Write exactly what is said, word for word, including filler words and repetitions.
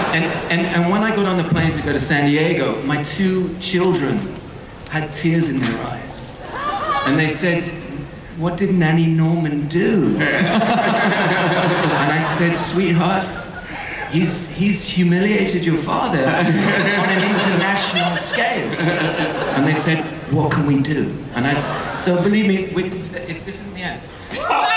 And, and, and when I got on the plane to go to San Diego, my two children had tears in their eyes. And they said, "What did Nanny Norman do?" And I said, "Sweethearts, he's, he's humiliated your father on an international scale." And they said, "What can we do?" And I said, so believe me, we, it, this isn't the end.